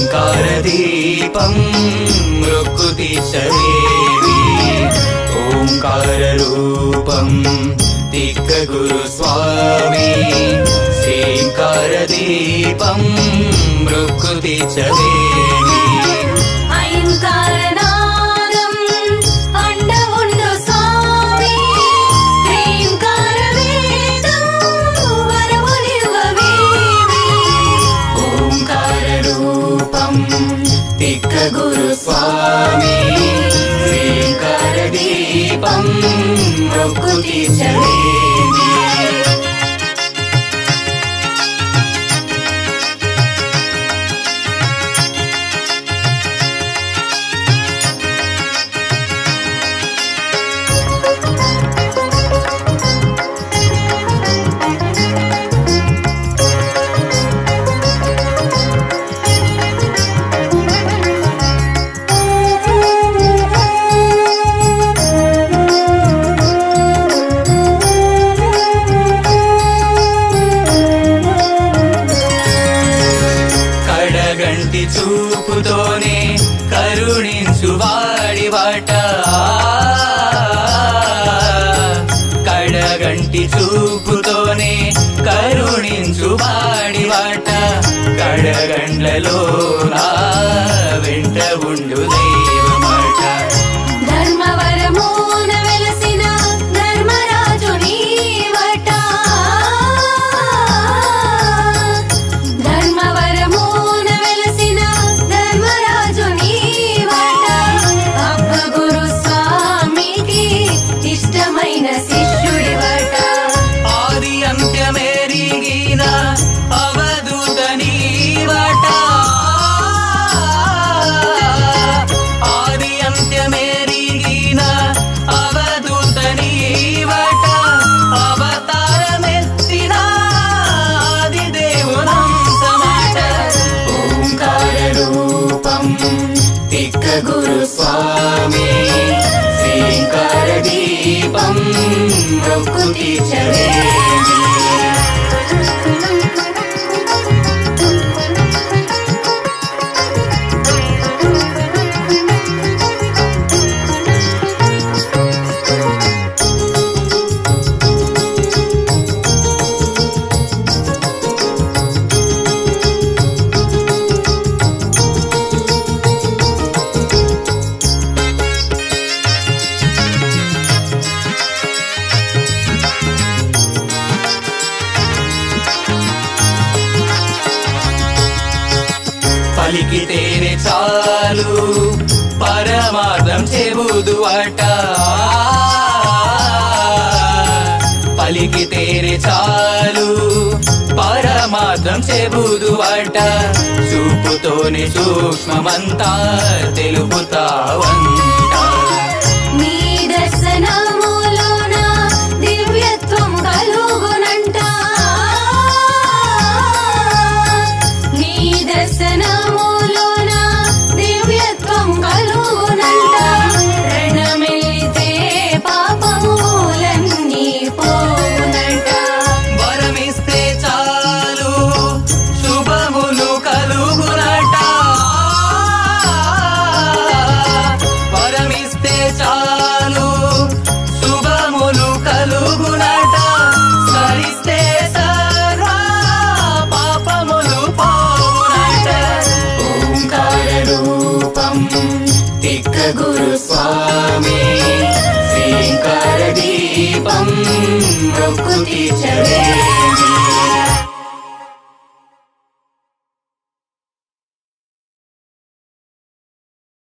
ओंकारदीपं मृक्कुति च देवी ओंकाररूपं तिक्कगुरुस्वामी श्रींकारदीपं मृक्कुति च देवी गुरुस्वामी श्रींकारदीपं मृक्कुति च देवी చూపుతోనే కరుణించు వాడి వాట కడగంటి చూపుతోనే కరుణించు వాడి వాట కడగండ్లలో నా వెంట ఉండు దైవమాట ధర్మవరమున వెలసిన ధర్మరాజు నీవట गुरुस्वामी श्रींकारदीपं मृक्कुति च देवी పలికితేనే చాలు పరమార్థం చెబుదువట పలికితేనే చాలు పరమార్థం చెబుదువట చూపుతోనే సూక్ష్మమంతా తెలుపుతావంట నీ దర్శనములోన దివ్యత్వం కలుగునంట నీ దర్శనములోన దివ్యత్వం కలుగునంట రణమెల్లితే పాపములన్నీ పోవునంట వరమిస్తే చాలు శుభములు కలుగునట వరమిస్తే చాలు శుభములు కలుగునట స్మరిస్తే సర్వ పాపములు పోవునట ఓంకారరూపం తిక్కగురుస్వామి శ్రీంకారదీపం మృక్కుతి చ